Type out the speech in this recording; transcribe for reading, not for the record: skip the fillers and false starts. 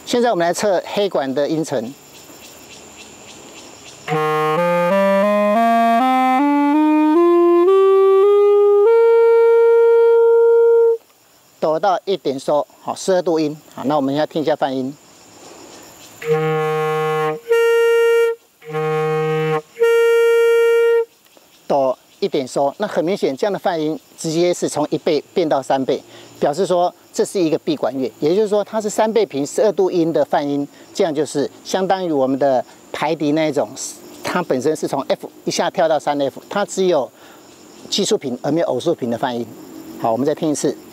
现在我们来测黑管的音程。哆到1点收，好，12度音。好，那我们要听一下泛音。哆1点收，那很明显，这样的泛音直接是从1倍变到3倍，表示说这是一个闭管乐，也就是说它是3倍频12度音的泛音，这样就是相当于我们的排笛那一种，它本身是从 F 一下跳到3F， 它只有奇数频而没有偶数频的泛音。好，我们再听一次。